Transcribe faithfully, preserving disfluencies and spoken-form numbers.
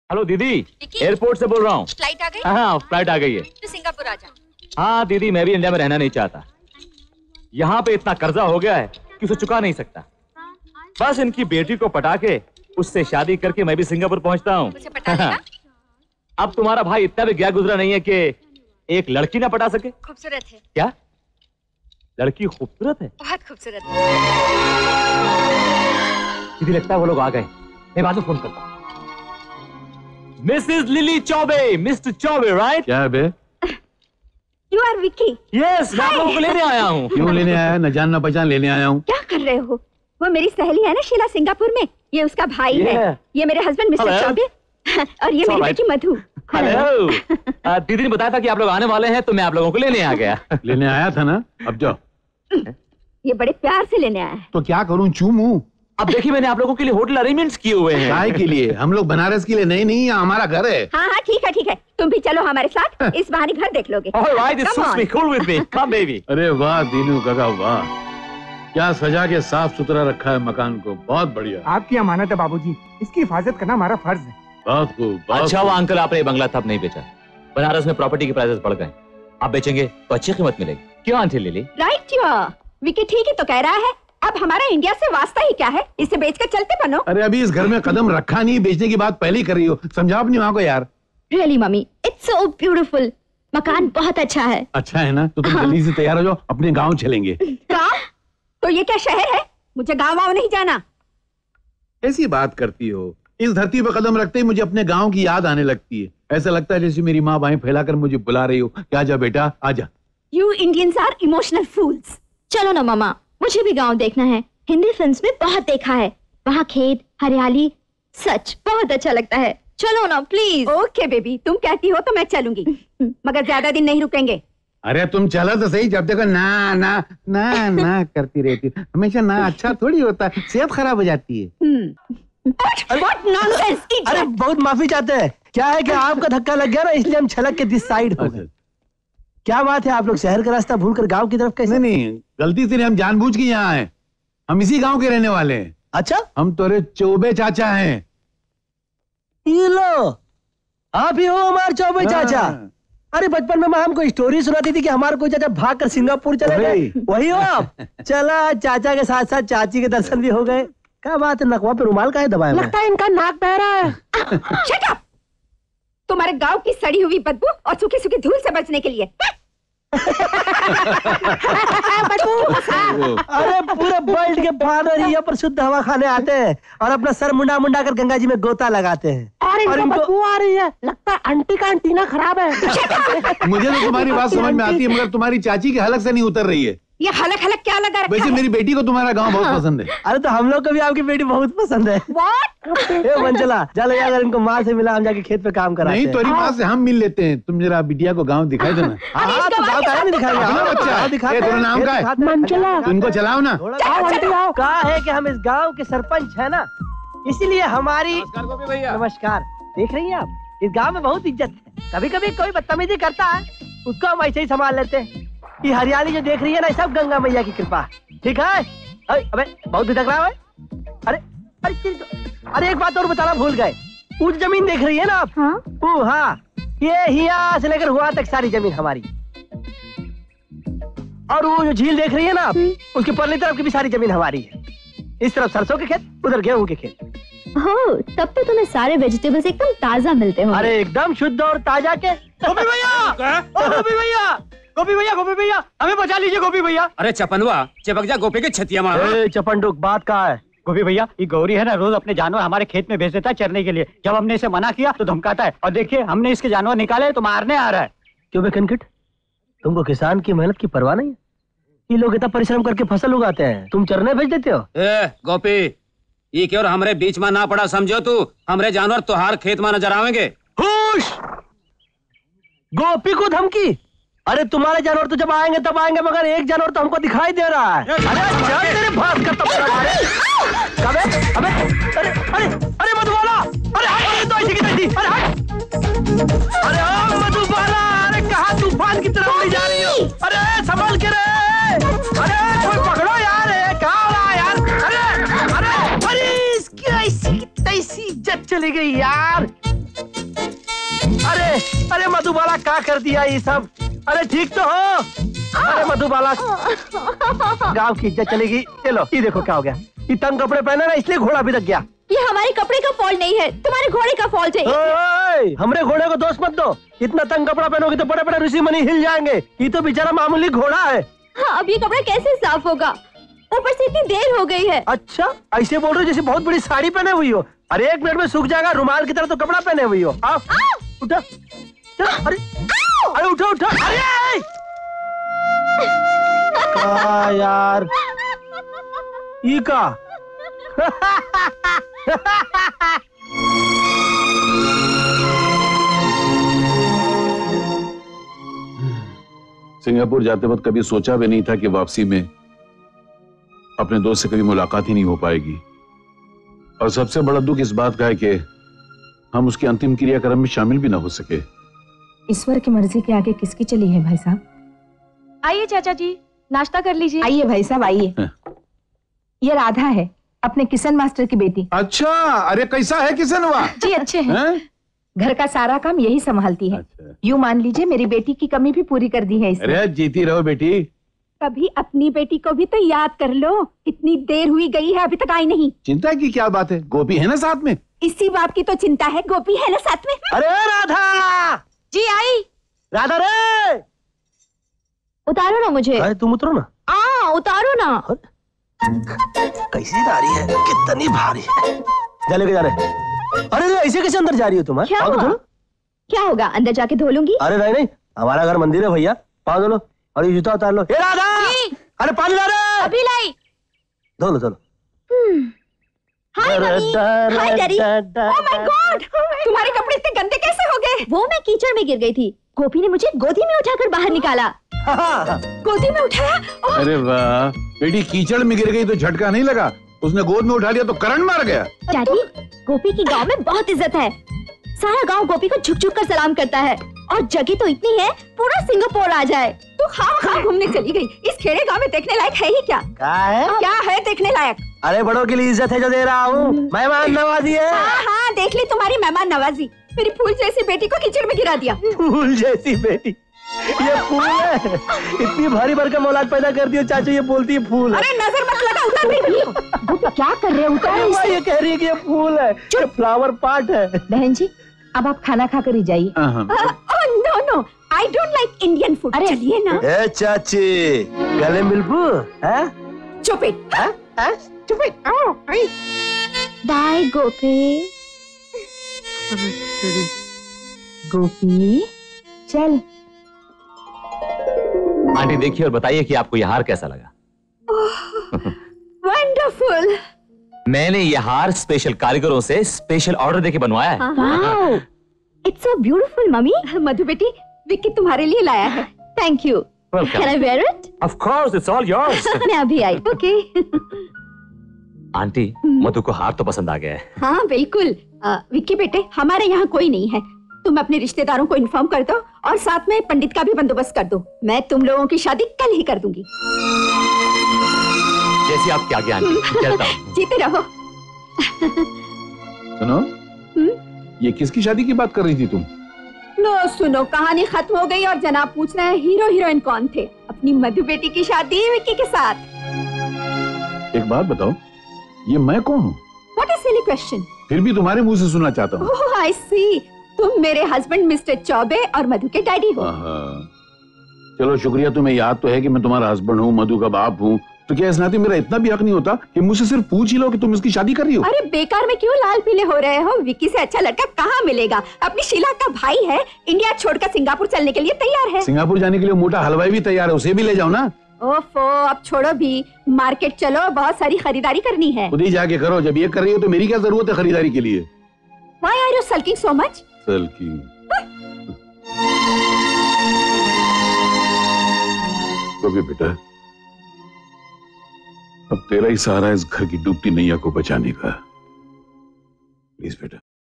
Hello दीदी, airport से बोल रहा हूँ। फ्लाइट आ गई? हाँ फ्लाइट आ गई है। तो सिंगापुर आ जा। हाँ दीदी, मैं भी इंडिया में रहना नहीं चाहता। यहाँ पे इतना कर्जा हो गया है कि उसे चुका नहीं सकता। बस इनकी बेटी को पटा के उससे शादी करके मैं भी सिंगापुर पहुँचता हूँ। अब तुम्हारा भाई इतना भी गया गुजरा नहीं है कि एक लड़की ना पटा सके। खूबसूरत है। क्या लड़की खूबसूरत है? बहुत खूबसूरत है। दीदी लगता है वो लोग आ गए, मैं बाद में फोन करता हूँ। Mrs Lily Chaubey, Mister Chaubey, right? क्या है बे? You are Vicky. Yes, मैं आप लोगों को लेने आया हूँ। क्यों लेने आया? न जान न पहचान लेने आया हूँ। क्या कर रहे हो? वो मेरी सहेली है ना शीला, सिंगापुर में। ये उसका भाई yeah. है। ये मेरे हस्बैंड मिस्टर चौबे और ये मेरी बेटी मधु। हेलो। दीदी ने बताया था कि आप लोग आने वाले हैं, तो मैं आप लोगों को लेने आ गया। लेने आया था ना, अब जाओ। ये बड़े प्यार से लेने आया है। तो क्या करूँ, चूमूं? अब देखिए, मैंने आप लोगों के लिए होटल अरेंजमेंट्स किए हुए हैं। काय के लिए? हम लोग बनारस के लिए नहीं, नहीं हमारा घर है। हाँ हाँ ठीक है ठीक है, तुम भी चलो हमारे साथ, इस बहाने घर देख लोगे। All right, it suits me. Cool with me. Come baby. अरे वाह दीनू काका वाह, क्या सजा के साफ सुथरा रखा है मकान को, बहुत बढ़िया। आपकी अमानत है बाबूजी, इसकी हिफाजत करना हमारा फर्ज है। बहुत खूब। अच्छा हुआ अंकल आपने ये बंगला तब नहीं बेचा। बनारस में प्रॉपर्टी के प्राइसेस बढ़ गए, आप बेचेंगे तो अच्छी कीमत मिलेगी। क्यों आंटी लिली? राइट यार, विकी ठीक ही तो कह रहा है। अब हमारा इंडिया से वास्ता ही क्या है, इसे बेचकर चलते बनो। अरे अभी इस घर में कदम रखा नहीं, बेचने की बात पहले ही कर रही हो। समझाओ अपनी माँ को यार। Really mummy, it's so beautiful. मकान बहुत अच्छा है। अच्छा है ना, तो तुम जल्दी से तैयार हो जाओ, अपने गाँव चलेंगे। गाँव? तो ये क्या शहर है? मुझे गाँव वाँव नहीं जाना। ऐसी बात करती हो, इस धरती पर कदम रखते ही मुझे अपने गाँव की याद आने लगती है। ऐसा लगता है जैसे मेरी माँ बाहें फैलाकर मुझे बुला रही हो कि आजा बेटा आजा। You Indians are emotional fools. चलो ना मामा, मुझे भी गांव देखना है। हिंदी फिल्म्स में बहुत देखा है, वहाँ खेत हरियाली सच बहुत अच्छा लगता है। चलो ना प्लीज। ओके बेबी, तुम कहती हो तो मैं चलूंगी, मगर ज्यादा दिन नहीं रुकेंगे। अरे तुम चलो तो सही, जब देखो ना ना ना ना करती रहती हो। हमेशा ना अच्छा थोड़ी होता है, सेहत खराब हो जाती है। What nonsense! अरे बहुत माफी चाहते हैं, क्या है कि आपका धक्का लग गया ना, इसलिए हम छलक के दिस साइड हो गए। क्या बात है, आप लोग शहर का रास्ता भूलकर गांव की तरफ कैसे? नहीं नहीं, गलती से नहीं, हम जानबूझ के यहाँ आए। हम इसी गांव के रहने वाले हैं। अच्छा, हम तोरे चौबे चाचा हैं। ये लो, आप ही हो हमारे चौबे चाचा। अरे बचपन में माँ हमको स्टोरी सुनाती थी कि हमारे कोई चाचा भाग कर सिंगापुर चले गए, वही हो आप? चला, चाचा के साथ साथ चाची के दर्शन भी हो गए। क्या बात है, नकवा पे रुमाल काहे दबाया? लगता है इनका नाक बह रहा है। Shut up! तुम्हारे गांव की सड़ी हुई बदबू और सूखी सूखी धूल से बचने के लिए। अरे पूरे वर्ल्ड के बानर यहाँ पर शुद्ध हवा खाने आते हैं और अपना सर मुंडा मुंडा कर गंगा जी में गोता लगाते हैं। और इनको, और इनको बदबू आ रही है, लगता है आंटी का एंटीना खराब है। मुझे तो तुम्हारी बात समझ में आती है, मगर तुम्हारी चाची के हलक से नहीं उतर रही है। ये हलक हलक क्या लगा रखा वैसे है? मेरी बेटी को तुम्हारा गांव बहुत पसंद है। अरे तो हम लोग को भी आपकी बेटी बहुत पसंद है। What? ए मंचला, चलो यार इनको माँ से मिला, हम जाके खेत पे काम कराते हैं। नहीं, तुम्हारी माँ से हम मिल लेते हैं। तुम जरा बिटिया को गांव दिखाई देना। हाँ तो गाँव का नहीं दिखाएंगे, अपना बच्चा है। ए, तेरा नाम क्या है? मंचला। इनको चलाओ ना। कहा है कि हम इस गांव के सरपंच है ना, इसीलिए हमारी नमस्कार। देख रही हैं आप, इस गांव में बहुत इज्जत है। कभी कभी कोई बदतमीजी करता है, उसको हम ऐसे ही संभाल लेते हैं। ये हरियाली जो देख रही है ना, सब गंगा मैया की कृपा, ठीक है? अबे बहुत भी टकराव है। अरे अरे अरे एक बात और बताना भूल गए, वो जमीन देख रही है ना आप? हाँ? ओ हाँ, ये यहाँ से लेकर हुआ तक सारी जमीन हमारी। और वो जो झील देख रही है ना आप, उसके परली तरफ की भी सारी जमीन हमारी है। इस तरफ सरसों के खेत, उधर गेहूं के खेत। हो, तब तो तुम्हें सारे वेजिटेबल्स एकदम ताजा मिलते हो। अरे एकदम शुद्ध और ताजा के। गोपी भैया, गोपी भैया, गोपी भैया, गोपी भैया, हमें बचा लीजिए गोपी भैया। अरे चपनवा, चिपक जा गोपी के छतिया मार। चपनडुक, बात कहाँ है? गोपी भैया, ये गौरी है ना, रोज अपने जानवर हमारे खेत में भेज देता है चरने के लिए। जब हमने इसे मना किया तो धमकाता है, और देखिए हमने इसके जानवर निकाले तो मारने आ रहा है। क्यों बे कनकट, तुमको किसान की मेहनत की परवाह नहीं है? ये लोग इतना परिश्रम करके फसल उगाते हैं, तुम चरने भेज देते हो? ए गोपी, ये क्यों हमरे बीच में ना पड़ा समझो तू? हमरे जानवर तुहार खेत में नजर आवेंगे। खुश गोपी को धमकी? अरे तुम्हारे जानवर तो जब आएंगे तब आएंगे, मगर एक जानवर तो हमको दिखाई दे रहा है। अरे चल तेरे भास का तो अबे अबे अरे अरे अरे मधुबाला, अरे हट, तो ऐसी की तैसी, अरे हट। अरे ओ मधुबाला, अरे कहाँ तूफान की तरह उड़ी जा रही हो? अरे संभल के रे, अरे कोई पकड़ो यार, कहाँ हो रहा यार? अरे अरे अरे इसकी ऐसी की तैसी इज्जत चली गई यार। अरे अरे मधुबाला क्या कर दिया ये सब? अरे ठीक तो हो? अरे मधुबाला गांव की इज्जत चलेगी। चलो ये देखो क्या हो गया, ये तंग कपड़े पहने ना इसलिए घोड़ा भी लग गया। ये हमारे कपड़े का फॉल्ट नहीं है, तुम्हारे घोड़े का फॉल्ट है। ओए, ओए, हमरे घोड़े को दोष मत दो। इतना तंग कपड़ा पहनोगे तो बड़े बड़े ऋषि मुनि हिल जाएंगे। ये तो बेचारा मामूली घोड़ा है। हाँ, अब ये कपड़ा कैसे साफ होगा? ऊपर से इतनी देर हो गई है। अच्छा ऐसे बोल रहे हो जैसे बहुत बड़ी साड़ी पहने हुई हो। अरे एक मिनट में सूख जाएगा, रुमाल की तरह तो कपड़ा पहने हुई हो। आओ उठो, अरे अरे उठो उठो। अरे का यार ये का सिंगापुर जाते वक्त कभी सोचा भी नहीं था कि वापसी में अपने दोस्त से कभी मुलाकात ही नहीं हो पाएगी। और सबसे बड़ा दुख इस बात का है कि हम उसके अंतिम क्रियाक्रम में शामिल भी ना हो सके। ईश्वर की मर्जी के आगे किसकी चली है भाई साहब? आइए चाचा जी, नाश्ता कर लीजिए। आइए भाई साहब आइए। ये राधा है, अपने किशन मास्टर की बेटी। अच्छा, अरे कैसा है किशन? वाह जी अच्छे हैं। हैं? घर का सारा काम यही संभालती है। अच्छा। यूँ मान लीजिए मेरी बेटी की कमी भी पूरी कर दी है इसने। अरे जीती रहो बेटी। कभी अपनी बेटी को भी तो याद कर लो, कितनी देर हुई गई है अभी तक आई नहीं। चिंता की क्या बात है, गोपी है ना साथ में। इसी बात की तो चिंता है, गोपी है ना साथ में। अरे राधा जी आई। राधा रे उतारो ना मुझे। अरे तुम उतरो ना। आ, उतारो ना। कैसी गाड़ी है, कितनी भारी है। जा लेके जा रहे। अरे तो ऐसे कैसे अंदर जा रही हो तुम? क्या हुआ? क्या होगा, अंदर जाके धो लूंगी। अरे नहीं नहीं, हमारा घर मंदिर है भैया, पाँव धो लो और ये जूता उतार लो। ए राधा, अरे पानी ला रे। अभी लाई। धो लो धो लो। Hi mummy, hi daddy. Oh my God, तुम्हारे कपड़े इतने गंदे कैसे हो गए? वो मैं कीचड़ में गिर गई थी, गोपी ने मुझे गोदी में उठाकर बाहर निकाला। गोदी में उठाया? ओह, अरे वाह बेटी, कीचड़ में गिर गई तो झटका नहीं लगा, उसने गोद में उठा लिया तो करंट मार गया। डैडी, गोपी की गांव में बहुत इज्जत है। सारा गांव गोपी को झुक झुक कर सलाम करता है और जगह तो इतनी है पूरा सिंगापुर आ जाए। तू हाँ हाँ घूमने चली गई। इस खेड़े गांव में देखने लायक है ही क्या? क्या है? क्या है देखने लायक? अरे बड़ों के लिए इज्जत है जो दे रहा हूँ, मेहमान नवाजी है। हाँ हाँ देख ली तुम्हारी मेहमान नवाजी। मेरी फूल जैसी बेटी को कीचड़ में गिरा दिया। फूल जैसी बेटी? ये फूल है? इतनी भारी भरकम औलाद पैदा कर दी हो चाचू, ये बोलती है फूल है। अरे नजर मत लगा, उतार मेरी बेटी को। गोपी क्या कर रहे हो? उतारो इसे। ये कह रही है कि ये फूल है, ये फ्लावर पार्ट है। बहन जी अब आप खाना खाकर ही जाइए। Oh no no, I don't like Indian food. अरे चलिए ना। ए चाची, गले मिलबू? हैं? चुप इट। हैं? हैं? चुप इट। बाय गोपी। गोपी चल। आंटी देखिए और बताइए कि आपको यह हार कैसा लगा। वंडरफुल। मैंने यह हार स्पेशल कारीगरों से स्पेशल ऑर्डर देके बनवाया है। Wow, it's so beautiful mummy. Madhu बेटी, विक्की तुम्हारे लिए लाया है। Thank you. Welcome. Can I wear it? Of course, it's all yours. मैं अभी आई। ओके। आंटी, मधु को हार तो पसंद आ गया है। हाँ बिल्कुल। आ, विक्की बेटे, हमारे यहाँ कोई नहीं है, तुम अपने रिश्तेदारों को इन्फॉर्म कर दो और साथ में पंडित का भी बंदोबस्त कर दो। मैं तुम लोगों की शादी कल ही कर दूंगी। जैसी आपकी आज्ञा आंटी, चलता हूँ। जीते रहो। सुनो, ये किसकी शादी की बात कर रही थी तुम? लो सुनो, कहानी खत्म हो गई और जनाब पूछना है हीरो हीरोइन कौन थे। अपनी मधु बेटी की शादी विक्की के साथ। एक बात बताओ, ये मैं कौन हूँ? What is silly question? फिर भी तुम्हारे मुंह से सुनना चाहता हूँ। ओह आई सी, तुम मेरे हस्बैंड मिस्टर चौबे और मधु के डैडी हो। चलो शुक्रिया, तुम्हें याद तो है कि मैं तुम्हारा हस्बैंड हूँ, मधु का बाप हूँ। तो क्या इस नाते मेरा इतना भी हक नहीं होता कि मुझसे सिर्फ पूछ ही लो कि तुम इसकी शादी कर रही हो? अरे बेकार में क्यों लाल पीले हो रहे हो? विक्की से अच्छा लड़का कहाँ मिलेगा? अपनी शीला का भाई है, इंडिया छोड़कर सिंगापुर चलने के लिए तैयार है। सिंगापुर जाने के लिए मोटा हलवाई भी तैयार है, उसे भी ले जाओ ना। ओफो, अब छोड़ो भी, मार्केट चलो, बहुत सारी खरीदारी करनी है। खुद ही जाके करो, जब ये कर रही हो तो मेरी क्या जरूरत है खरीदारी के लिए? Why are you sulking so much? sulking? कभी बेटा, अब तेरा ही सहारा इस घर की डूबती नैया को बचाने का। प्लीज बेटा।